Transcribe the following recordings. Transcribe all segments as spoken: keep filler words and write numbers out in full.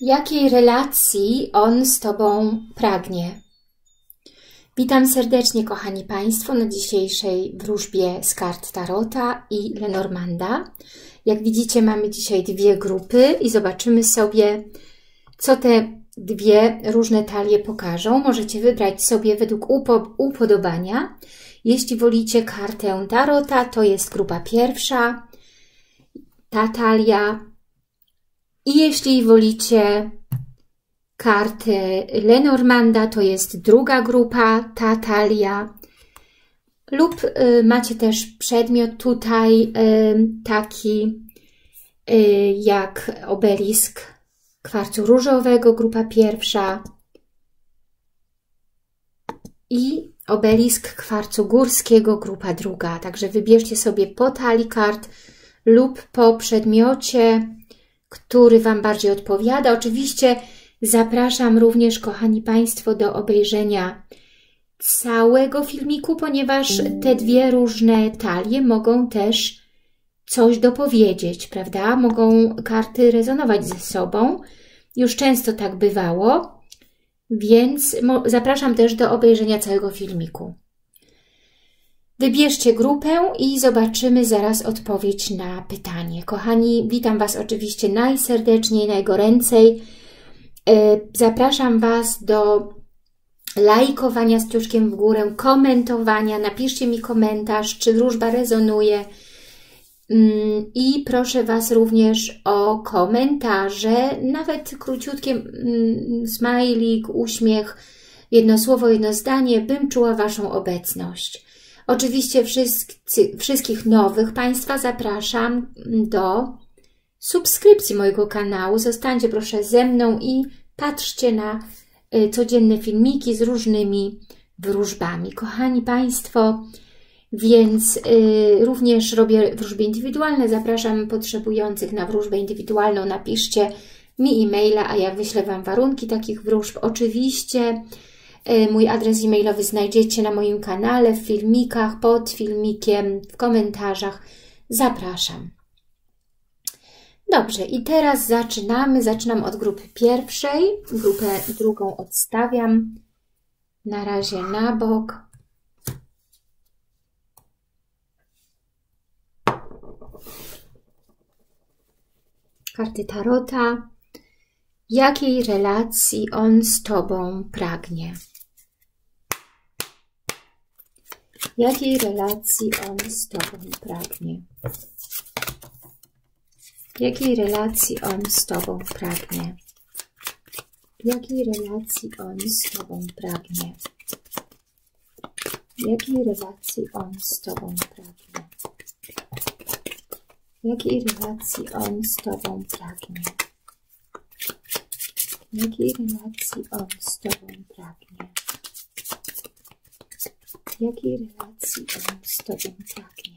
Jakiej relacji on z Tobą pragnie? Witam serdecznie, kochani Państwo, na dzisiejszej wróżbie z kart Tarota i Lenormanda. Jak widzicie, mamy dzisiaj dwie grupy i zobaczymy sobie, co te dwie różne talie pokażą. Możecie wybrać sobie według upo upodobania. Jeśli wolicie kartę Tarota, to jest grupa pierwsza, ta talia. I jeśli wolicie kartę Lenormanda, to jest druga grupa, ta talia. Lub y, macie też przedmiot tutaj y, taki y, jak obelisk kwarcu różowego, grupa pierwsza. I obelisk kwarcu górskiego, grupa druga. Także wybierzcie sobie po talii kart lub po przedmiocie, który Wam bardziej odpowiada. Oczywiście zapraszam również, kochani Państwo, do obejrzenia całego filmiku, ponieważ te dwie różne talie mogą też coś dopowiedzieć, prawda? Mogą karty rezonować ze sobą. Już często tak bywało, więc zapraszam też do obejrzenia całego filmiku. Wybierzcie grupę i zobaczymy zaraz odpowiedź na pytanie. Kochani, witam Was oczywiście najserdeczniej, najgoręcej. Zapraszam Was do lajkowania z kciuczkiem w górę, komentowania. Napiszcie mi komentarz, czy wróżba rezonuje. I proszę Was również o komentarze, nawet króciutkie, smajlik, uśmiech, jedno słowo, jedno zdanie, bym czuła Waszą obecność. Oczywiście wszyscy, wszystkich nowych Państwa zapraszam do subskrypcji mojego kanału. Zostańcie proszę ze mną i patrzcie na codzienne filmiki z różnymi wróżbami. Kochani Państwo, więc y, również robię wróżby indywidualne. Zapraszam potrzebujących na wróżbę indywidualną. Napiszcie mi e-maila, a ja wyślę Wam warunki takich wróżb. Oczywiście y, mój adres e-mailowy znajdziecie na moim kanale, w filmikach, pod filmikiem, w komentarzach. Zapraszam. Dobrze, i teraz zaczynamy. Zaczynam od grupy pierwszej. Grupę drugą odstawiam na razie na bok. Karty Tarota. Jakiej relacji on z Tobą pragnie? Jakiej relacji on z Tobą pragnie? Jakiej relacji on z Tobą pragnie? Jakiej relacji on z Tobą pragnie? Jakiej relacji on z Tobą pragnie? Jakiej relacji on z Tobą pragnie? Jakiej relacji on z Tobą pragnie? Jakiej relacji on z Tobą pragnie?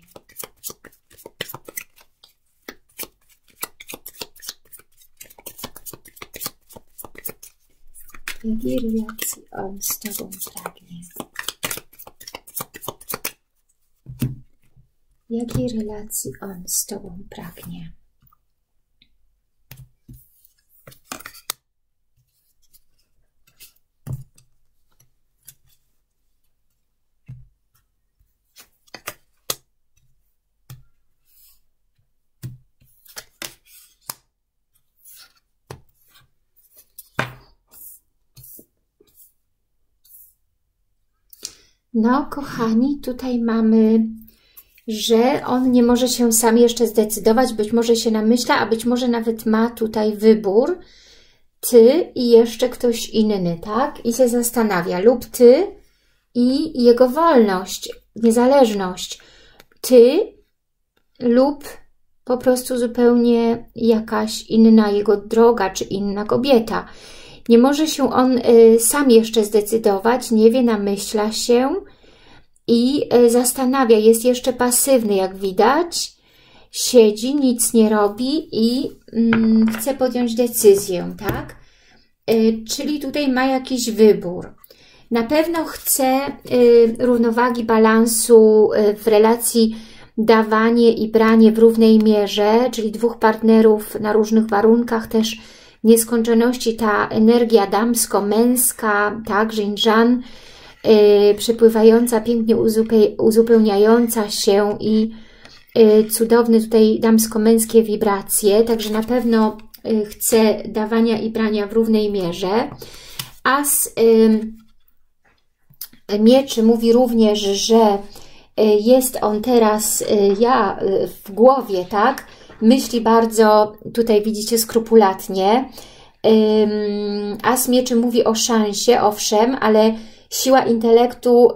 Jakiej relacji on z Tobą pragnie? Jakiej relacji on z Tobą pragnie? No, kochani, tutaj mamy, że on nie może się sam jeszcze zdecydować, być może się namyśla, a być może nawet ma tutaj wybór, Ty i jeszcze ktoś inny, tak? I się zastanawia, lub Ty i jego wolność, niezależność, Ty lub po prostu zupełnie jakaś inna jego droga, czy inna kobieta. Nie może się on y, sam jeszcze zdecydować, nie wie, namyśla się i y, zastanawia, jest jeszcze pasywny, jak widać, siedzi, nic nie robi i y, chce podjąć decyzję, tak? Y, czyli tutaj ma jakiś wybór. Na pewno chce y, równowagi, balansu y, w relacji dawanie i branie w równej mierze, czyli dwóch partnerów na różnych warunkach też nieskończoności, ta energia damsko-męska, tak, Żin-żan, yy, przepływająca, pięknie uzupełniająca się i yy, cudowne tutaj damsko-męskie wibracje, także na pewno yy, chce dawania i brania w równej mierze. As yy, mieczy mówi również, że jest on teraz, ja w głowie, tak, myśli bardzo, tutaj widzicie, skrupulatnie. As mieczy mówi o szansie, owszem, ale siła intelektu,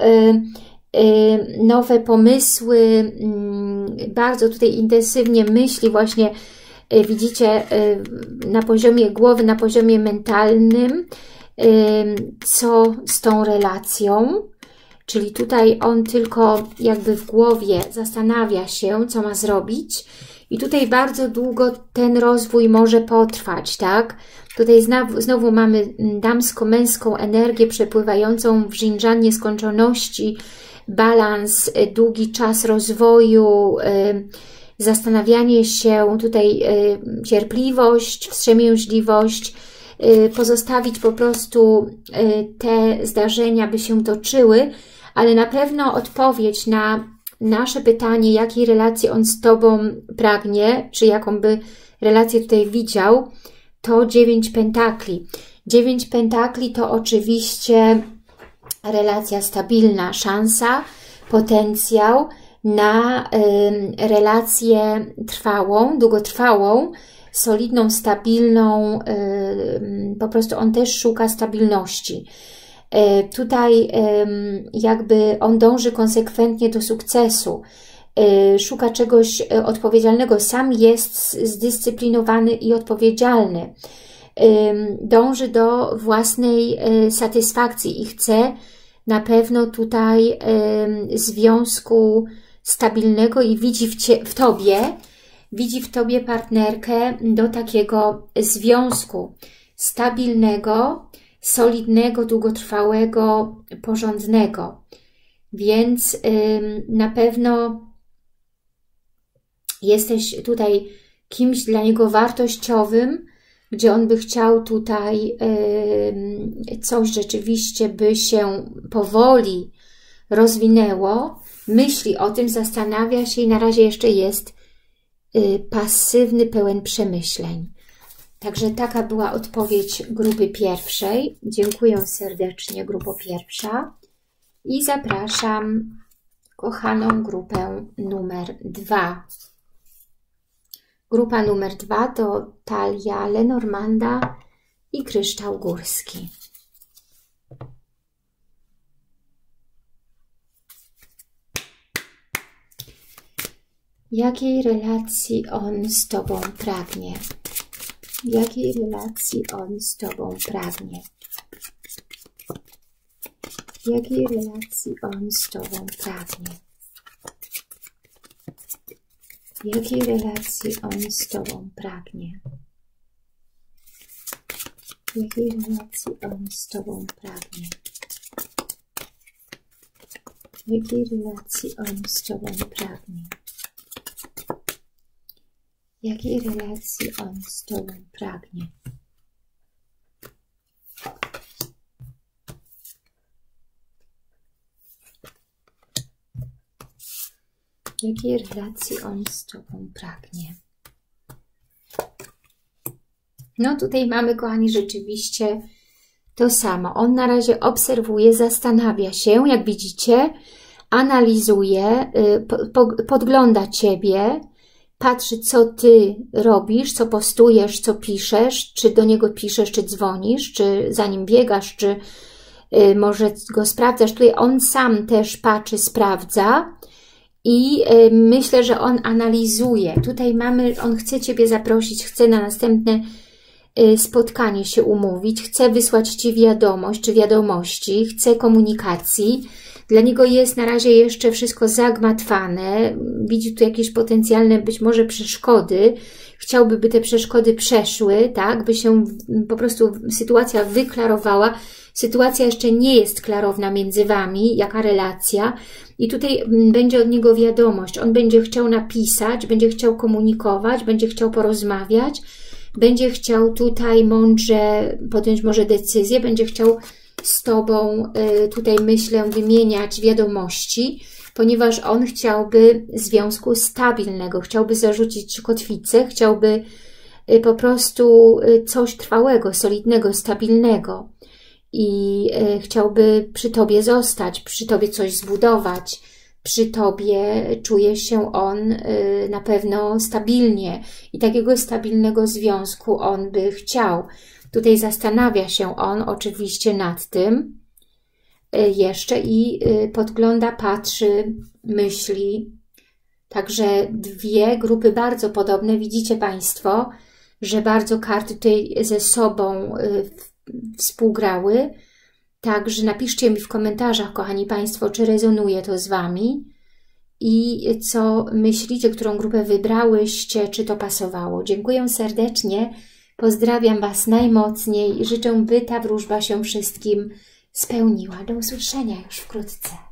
nowe pomysły, bardzo tutaj intensywnie myśli właśnie, widzicie, na poziomie głowy, na poziomie mentalnym, co z tą relacją. Czyli tutaj on tylko jakby w głowie zastanawia się, co ma zrobić. I tutaj bardzo długo ten rozwój może potrwać, tak? Tutaj znowu, znowu mamy damsko-męską energię przepływającą w Żin-żan nieskończoności, balans, długi czas rozwoju, zastanawianie się, tutaj cierpliwość, wstrzemięźliwość, pozostawić po prostu te zdarzenia, by się toczyły, ale na pewno odpowiedź na nasze pytanie, jakiej relacji on z Tobą pragnie, czy jaką by relację tutaj widział, to dziewięć pentakli. dziewięć pentakli to oczywiście relacja stabilna, szansa, potencjał na y, relację trwałą, długotrwałą, solidną, stabilną, y, po prostu on też szuka stabilności. Y, tutaj y, jakby on dąży konsekwentnie do sukcesu, y, szuka czegoś odpowiedzialnego, sam jest zdyscyplinowany i odpowiedzialny. Y, dąży do własnej y, satysfakcji i chce na pewno tutaj y, związku stabilnego i widzi w, cie, w Tobie, widzi w Tobie partnerkę do takiego związku stabilnego, solidnego, długotrwałego, porządnego. Więc ym, na pewno jesteś tutaj kimś dla niego wartościowym, gdzie on by chciał tutaj yy, coś rzeczywiście by się powoli rozwinęło, myśli o tym, zastanawia się i na razie jeszcze jest yy, pasywny, pełen przemyśleń. Także taka była odpowiedź grupy pierwszej. Dziękuję serdecznie, grupo pierwsza. I zapraszam kochaną grupę numer dwa. Grupa numer dwa to talia Lenormanda i kryształ górski. Jakiej relacji on z Tobą pragnie? Jakiej relacji on z Tobą pragnie? Jakiej relacji on z Tobą pragnie? Jakiej relacji on z Tobą pragnie? Jakiej relacji on z Tobą pragnie? Jakiej relacji on z Tobą pragnie? Jakiej relacji on z Tobą pragnie? Jakiej relacji on z Tobą pragnie? No tutaj mamy, kochani, rzeczywiście to samo. On na razie obserwuje, zastanawia się, jak widzicie, analizuje, podgląda Ciebie, patrzy, co Ty robisz, co postujesz, co piszesz, czy do niego piszesz, czy dzwonisz, czy za nim biegasz, czy może go sprawdzasz. Tutaj on sam też patrzy, sprawdza. I y, myślę, że on analizuje. Tutaj mamy, on chce Ciebie zaprosić, chce na następne y, spotkanie się umówić, chce wysłać Ci wiadomość czy wiadomości, chce komunikacji. Dla niego jest na razie jeszcze wszystko zagmatwane. Widzi tu jakieś potencjalne być może przeszkody. Chciałby, by te przeszkody przeszły, tak? By się po prostu sytuacja wyklarowała. Sytuacja jeszcze nie jest klarowna między Wami, jaka relacja. I tutaj będzie od niego wiadomość. On będzie chciał napisać, będzie chciał komunikować, będzie chciał porozmawiać, będzie chciał tutaj mądrze podjąć może decyzję, będzie chciał z Tobą tutaj, myślę, wymieniać wiadomości, ponieważ on chciałby związku stabilnego, chciałby zarzucić kotwicę, chciałby po prostu coś trwałego, solidnego, stabilnego i chciałby przy Tobie zostać, przy Tobie coś zbudować, przy Tobie czuje się on na pewno stabilnie i takiego stabilnego związku on by chciał. Tutaj zastanawia się on oczywiście nad tym jeszcze i podgląda, patrzy, myśli. Także dwie grupy bardzo podobne. Widzicie Państwo, że bardzo karty tutaj ze sobą współgrały. Także napiszcie mi w komentarzach, kochani Państwo, czy rezonuje to z Wami i co myślicie, którą grupę wybrałyście, czy to pasowało. Dziękuję serdecznie, pozdrawiam Was najmocniej i życzę, by ta wróżba się wszystkim spełniła. Do usłyszenia już wkrótce.